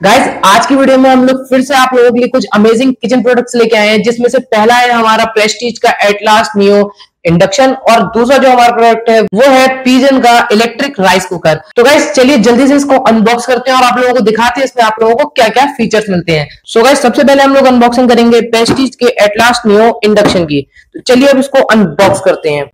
Guys आज की video में हम लोग फिर से आप लोगों के लिए कुछ अमेजिंग किचन प्रोडक्ट्स लेके आए हैं, जिसमें से पहला है हमारा प्रेस्टीज का एटलास्ट नियो इंडक्शन और दूसरा जो हमारा प्रोडक्ट है वो है पिजन का इलेक्ट्रिक राइस कुकर। तो गाइस चलिए जल्दी से इसको अनबॉक्स करते हैं और आप लोगों को दिखाते हैं इसमें आप लोगों को क्या क्या फीचर्स मिलते हैं। सो गाइस सबसे पहले हम लोग अनबॉक्सिंग करेंगे प्रेस्टीज के एटलास्ट नियो इंडक्शन की। तो चलिए अब इसको अनबॉक्स करते हैं।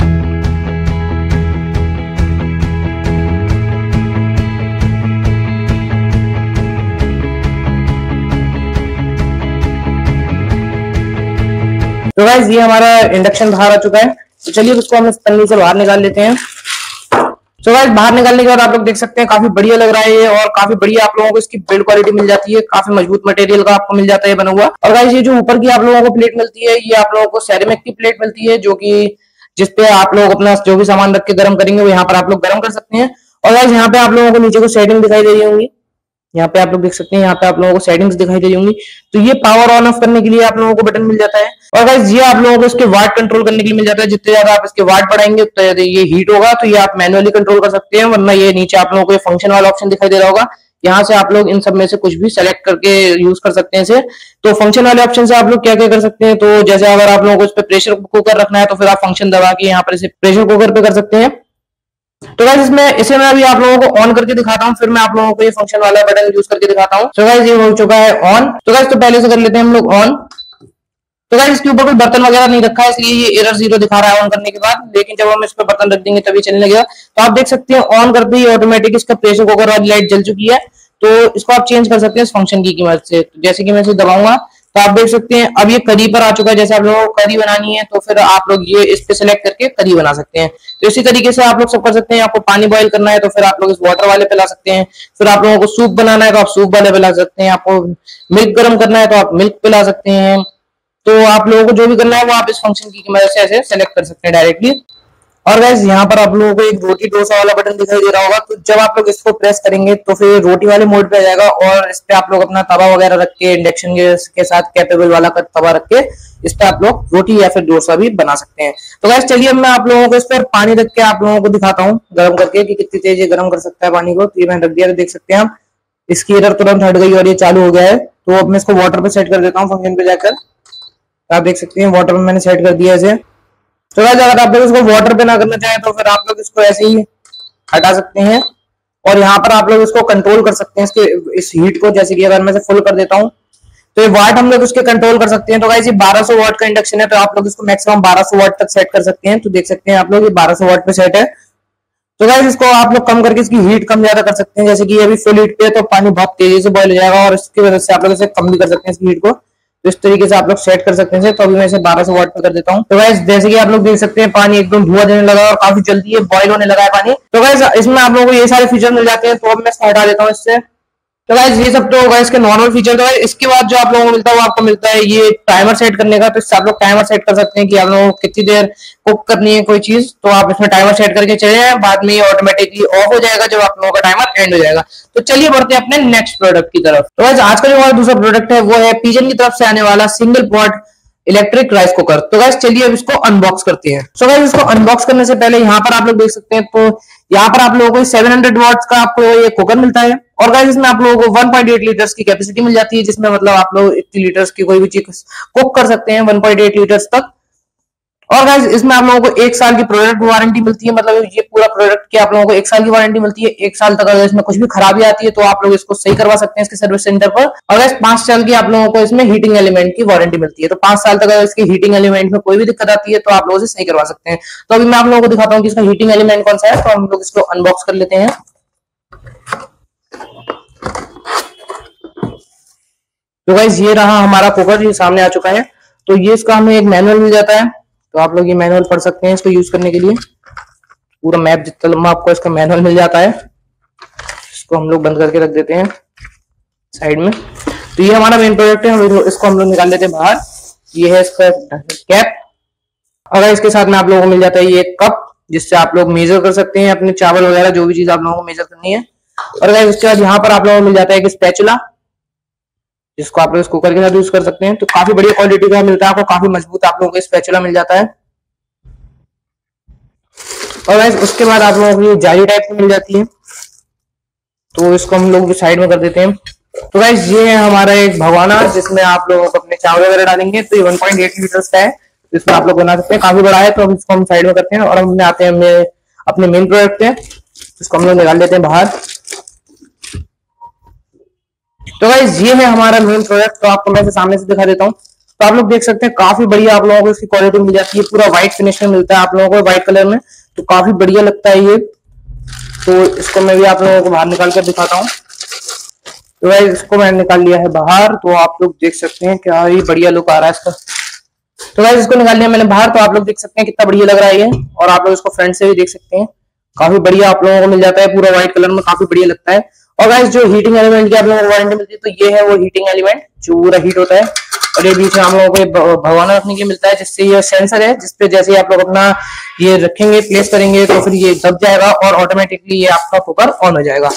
तो गाइस ये हमारा इंडक्शन बाहर आ चुका है। तो चलिए उसको हम इस पन्नी से बाहर निकाल लेते हैं। तो गाइस बाहर निकालने के बाद आप लोग देख सकते हैं काफी बढ़िया लग रहा है ये, और काफी बढ़िया आप लोगों को इसकी बिल्ड क्वालिटी मिल जाती है। काफी मजबूत मटेरियल का आपको मिल जाता है बना हुआ। और गाइस ये जो ऊपर की आप लोगों को प्लेट मिलती है ये आप लोगों को सेरेमिक की प्लेट मिलती है, जो कि जिसपे आप लोग अपना जो भी सामान रख के गर्म करेंगे वो यहाँ पर आप लोग गर्म कर सकते हैं। और गाइस यहाँ पे आप लोगों को नीचे को सेटिंग दिखाई दे रही होंगी, यहाँ पे आप लोग देख सकते हैं, यहाँ पे आप लोगों को सेटिंग्स दिखाई दे रही होंगी। तो ये पावर ऑन ऑफ करने के लिए आप लोगों को बटन मिल जाता है। और गाइस ये आप लोगों को इसके वाट कंट्रोल करने के लिए मिल जाता है। जितने ज्यादा आप इसके वाट बढ़ाएंगे उतना ज्यादा ये हीट होगा, तो ये आप मैनुअली कंट्रोल कर सकते हैं। वरना ये नीचे आप लोगों को ये फंक्शन वाला ऑप्शन दिखाई दे रहा होगा, यहाँ से आप लोग इन सब में से कुछ भी सेलेक्ट करके यूज कर सकते हैं इसे। तो फंक्शन वाले ऑप्शन से आप लोग क्या क्या कर सकते हैं, तो जैसे अगर आप लोगों को इस पे प्रेशर कुकर रखना है तो फिर आप फंक्शन दबा के यहाँ पर इसे प्रेशर कुकर पे कर सकते हैं। तो गाइस इसमें इसे मैं अभी आप लोगों को ऑन करके दिखाता हूँ, फिर मैं आप लोगों को ये फंक्शन वाला बटन यूज करके दिखाता हूँ। तो गाइस ये हो चुका है ऑन। तो गाइस तो पहले से कर लेते हैं हम लोग ऑन। तो गाइस इसके ऊपर कोई बर्तन वगैरह नहीं रखा है, इसलिए ये एरर 0 दिखा रहा है ऑन करने के बाद। लेकिन जब हम इस पर बर्तन रख देंगे तभी चलने लगेगा। तो आप देख सकते हैं ऑन करते ही ऑटोमेटिक इसका प्रेशर कुकर वाली लाइट जल चुकी है। तो इसको आप चेंज कर सकते हैं इस फंक्शन की मदद से। जैसे कि मैं इसे दबाऊंगा तो आप देख सकते हैं अब ये करी पर आ चुका है। जैसे आप लोगों को करी बनानी है तो फिर आप लोग ये इस पे सेलेक्ट करके करी बना सकते हैं। तो इसी तरीके से आप लोग सब कर सकते हैं। आपको पानी बॉईल करना है तो फिर आप लोग इस वाटर वाले पे ला सकते हैं। फिर आप लोगों को सूप बनाना है तो आप सूप वाले पे ला सकते हैं। आपको मिल्क गर्म करना है तो आप मिल्क पे ला सकते हैं। तो आप लोगों को जो भी करना है वो आप इस फंक्शन की मदद से ऐसे सेलेक्ट कर सकते हैं डायरेक्टली। और गाइस यहाँ पर आप लोगों को एक रोटी डोसा वाला बटन दिखाई दे रहा होगा। तो जब आप लोग इसको प्रेस करेंगे तो फिर रोटी वाले मोड पे आ जाएगा, और इस पे आप लोग अपना तवा वगैरह रख के इंडक्शन के साथ कैपेबल वाला तवा रख के इस पे आप लोग रोटी या फिर डोसा भी बना सकते हैं। तो गाइस चलिए मैं आप लोगों को इस पर पानी रख के आप लोगों को दिखाता हूँ गर्म करके कि कितनी तेज ये गर्म कर सकता है पानी को। तो ये मैंने रख दिया, तो देख सकते हैं आप इसकी एरर तुरंत हट गई और ये चालू हो गया है। तो अब मैं इसको वाटर पे सेट कर देता हूँ फंक्शन पे जाकर। आप देख सकते हैं वाटर में मैंने सेट कर दिया इसे। तो गाइस अगर आप लोग इसको वाटर पे ना करना चाहें तो फिर आप लोग इसको ऐसे ही हटा सकते हैं, और यहाँ पर आप लोग इसको कंट्रोल कर सकते हैं इसके इस हीट को। जैसे कि अगर मैं इसे फुल कर देता हूँ तो ये वाट हम लोग उसके कंट्रोल कर सकते हैं। तो गाइस ये 1200 वाट का इंडक्शन है, तो आप लोग इसको मैक्सिमम 1200 वाट तक सेट कर सकते हैं। तो देख सकते हैं आप लोग ये 1200 वाट पे सेट है। तो गाइस इसको आप लोग कम करके इसकी हीट कम ज्यादा कर सकते हैं। जैसे कि अभी फुल हीट पे है तो पानी बहुत तेजी से बॉईल हो जाएगा, और इसकी वजह से आप लोग इसे कम भी कर सकते हैं इसकी हीट को। तो इस तरीके से आप लोग सेट कर सकते हैं। तो अभी मैं इसे 1200 वाट पे कर देता हूँ। तो गाइस जैसे कि आप लोग देख सकते हैं पानी एकदम धुआं देने लगा और काफी जल्दी ये बॉईल होने लगा है पानी। तो गाइस इसमें आप लोगों को ये सारे फीचर मिल जाते हैं। तो अब मैं इसको हटा देता हूँ इससे। तो गाइस ये सब तो गाइस के नॉर्मल फीचर। तो इसके बाद जो आप लोगों को मिलता है वो आपको मिलता है ये टाइमर सेट करने का। तो इससे आप लोग टाइमर सेट कर सकते हैं कि आप लोगों को कितनी देर कुक करनी है कोई चीज। तो आप इसमें टाइमर सेट करके चले जाए, बाद में ये ऑटोमेटिकली ऑफ हो जाएगा जब आप लोगों का टाइमर एंड हो जाएगा। तो चलिए बढ़ते हैं अपने नेक्स्ट प्रोडक्ट की तरफ। तो गाइस आज का जो हमारा दूसरा प्रोडक्ट है वो है पिजन की तरफ से आने वाला single pot electric rice cooker. तो गाइस चलिए अब इसको अनबॉक्स करते हैं। सो गाइस इसको अनबॉक्स करने से पहले यहाँ पर आप लोग देख सकते हैं, तो यहाँ पर आप लोगों को 700 वॉट्स का आपको ये कुकर मिलता है। और गाइस इसमें आप लोगों को 1.8 लीटर्स की कैपेसिटी मिल जाती है, जिसमें मतलब आप लोग इतनी लीटर्स की कोई भी चीज कुक कर सकते हैं 1.8 लीटर्स तक। और गाइस इसमें आप लोगों को 1 साल की प्रोडक्ट वारंटी मिलती है। मतलब ये पूरा प्रोडक्ट की आप लोगों को 1 साल की वारंटी मिलती है। 1 साल तक अगर इसमें कुछ भी खराबी आती है तो आप लोग इसको सही करवा सकते हैं इसके सर्विस सेंटर पर। और गाइस 5 साल की आप लोगों को इसमें हीटिंग एलिमेंट की वारंटी मिलती है। तो 5 साल तक अगर इसकी हीटिंग एलिमेंट में कोई भी दिक्कत आती है तो आप लोग इसे सही करवा सकते हैं। तो अभी मैं आप लोगों को दिखाता हूँ कि इसका हीटिंग एलिमेंट कौन सा है। तो हम लोग इसको अनबॉक्स कर लेते हैं। तो गाइस ये रहा हमारा कुकर, ये सामने आ चुका है। तो ये इसका हमें एक मैनुअल मिल जाता है। तो आप लोग ये मैनुअल पढ़ सकते हैं इसको यूज करने के लिए। पूरा मैप जितना लंबा आपको इसका मैनुअल मिल जाता है। इसको हम लोग बंद करके रख देते हैं साइड में। तो ये हमारा मेन प्रोडक्ट है, इसको हम लोग निकाल लेते हैं बाहर। ये है इसका कैप। और इसके साथ में आप लोगों को मिल जाता है ये कप, जिससे आप लोग मेजर कर सकते हैं अपने चावल वगैरह जो भी चीज आप लोगों को मेजर करनी है। और इसके बाद यहाँ पर आप लोगों को मिल जाता है एक स्पैचुला, जिसको आप लोग इस कुकर के साथ यूज कर सकते हैं। तो काफी बढ़िया क्वालिटी का मिलता है आपको, काफी मजबूत आप लोगों को स्पैचुला मिल जाता है। और उसके बाद आप लोगों को ये जाली टाइप की मिल जाती है। तो इसको हम लोग साइड में कर देते हैं। तो गाइस ये है हमारा एक भगोना जिसमें आप लोग अपने चावल वगैरह डालेंगे। तो ये 1.8 लीटर का है, तो इसमें आप लोग बना सकते हैं। काफी बड़ा है, तो अब इसको हम साइड में करते हैं और हम आते हैं अपने मेन प्रोडक्ट पे। इसको हम लोग निकाल लेते हैं बाहर। तो गाइस ये है हमारा मेन प्रोडक्ट। तो आपको मैं सामने से दिखा देता हूँ। तो आप लोग देख सकते हैं काफी बढ़िया आप लोगों को इसकी क्वालिटी मिल जाती है। पूरा व्हाइट फिनिश में मिलता है आप लोगों को, व्हाइट कलर में। तो काफी बढ़िया लगता है ये। तो इसको मैं भी आप लोगों को बाहर निकाल कर दिखाता हूँ। तो गाइस इसको मैंने निकाल लिया है बाहर। तो आप लोग देख सकते हैं क्या ही बढ़िया लुक आ रहा है इसका। तो गाइस इसको निकाल लिया मैंने बाहर। तो आप लोग देख सकते हैं कितना बढ़िया लग रहा है ये। और आप लोग इसको फ्रंट से भी देख सकते हैं, काफी बढ़िया आप लोगों को मिल जाता है पूरा व्हाइट कलर में, काफी बढ़िया लगता है। और गाइस जो हीटिंग एलिमेंट की आप लोगों को वारंटी मिलती है, तो ये है वो हीटिंग एलिमेंट जो पूरा हीट होता है। और ये बीच में हम लोगों को भगोना रखने के मिलता है, जिससे ये सेंसर है जिसपे जैसे आप लोग अपना ये रखेंगे, प्लेस करेंगे, तो फिर ये दब जाएगा और ऑटोमेटिकली ये आपका कुकर ऑन हो जाएगा।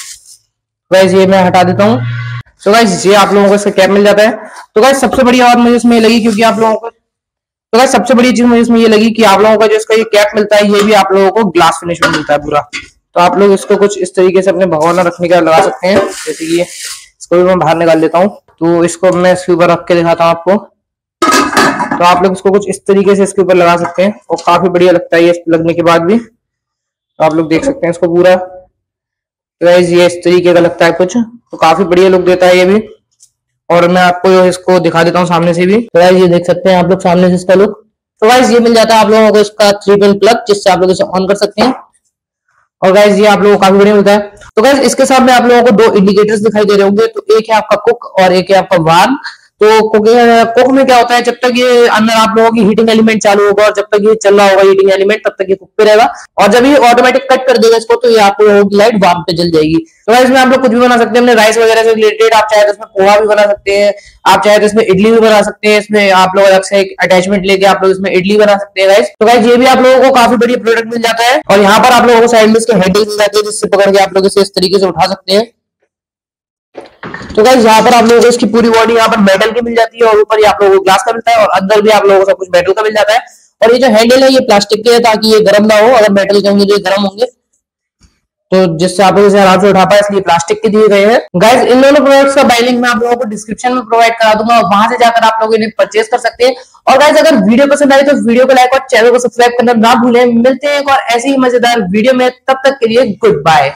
गाइस ये मैं हटा देता हूँ। तो गाइस ये आप लोगों को इसका कैप मिल जाता है। तो गाइस सबसे बड़ी बात मुझे इसमें लगी, क्योंकि आप लोगों को तो गाइस सबसे बड़ी चीज मुझे इसमें ये लगी कि आप लोगों का जो इसका ये कैप मिलता है, ये भी आप लोगों को ग्लास फिनिश में मिलता है पूरा। तो आप लोग इसको कुछ इस तरीके से अपने भगोना रखने का लगा सकते हैं। जैसे कि इसको भी मैं बाहर निकाल लेता हूँ। तो इसको मैं इसके ऊपर रख के दिखाता हूँ आपको। तो आप लोग इसको कुछ इस तरीके से इसके ऊपर लगा सकते हैं और काफी बढ़िया लगता है ये लगने के बाद भी। तो आप लोग देख सकते हैं इसको पूरा। तो गाइस ये इस तरीके का लगता है कुछ, तो काफी बढ़िया लुक देता है ये भी। और मैं आपको इसको दिखा देता हूँ सामने से भी। तो गाइस ये देख सकते हैं आप लोग सामने से इसका लुक। तो गाइस ये मिल जाता है आप लोगों को इसका 3 पिन प्लग, जिससे आप लोग इसे ऑन कर सकते हैं। और गाइस ये आप लोगों को काफी बढ़िया मिलता है। तो गाइस इसके साथ में आप लोगों को 2 इंडिकेटर्स दिखाई दे रहे होंगे। तो एक है आपका कुक और एक है आपका वार्म। तो कुक में क्या होता है, जब तक ये अंदर आप लोगों की हीटिंग एलिमेंट चालू होगा और जब तक ये चल रहा होगा हीटिंग एलिमेंट, तब तक ये कुक पे रहेगा। और जब ये ऑटोमेटिक कट कर देगा इसको, तो ये आप लोगों की लाइट वार्म पे जल जाएगी। तो गाइस इसमें आप लोग कुछ भी बना सकते हैं अपने राइस वगैरह से रिलेटेड। आप चाहे तो इसमें पोहा भी बना सकते हैं, आप चाहे तो इसमें इडली भी बना सकते हैं। इसमें आप लोग अलग से एक अटैचमेंट लेके आप लोग इसमें इडली बना सकते हैं गाइस। तो गाइस ये भी आप लोगों को काफी बढ़िया प्रोडक्ट मिल जाता है। और यहाँ पर आप लोगों को साइड में इसके हैंडल मिल जाते हैं, जिससे पकड़ के आप लोग इसे इस तरीके से उठा सकते हैं। तो गाइस यहाँ पर आप लोगों को इसकी पूरी बॉडी यहाँ पर मेटल की मिल जाती है और ऊपर ये आप लोगों को ग्लास का मिलता है और अंदर भी आप लोगों को सब कुछ मेटल का मिल जाता है। और ये जो हैंडल है ये प्लास्टिक के है, ताकि ये गर्म ना हो। अगर मेटल के होंगे तो ये गर्म होंगे, तो जिससे आप लोग इसे आराम से उठा पाए, इसलिए प्लास्टिक के दिए गए हैं। गाइस इन दोनों प्रोडक्ट्स का बाय लिंक मैं आप लोगों को डिस्क्रिप्शन में प्रोवाइड करा दूंगा और वहां से जाकर आप लोग इन्हें परचेज कर सकते हैं। और गाइस अगर वीडियो पसंद आए तो वीडियो को लाइक और चैनल को सब्सक्राइब करना ना भूलें। मिलते हैं एक और ऐसे ही मजेदार वीडियो में, तब तक के लिए गुड बाय।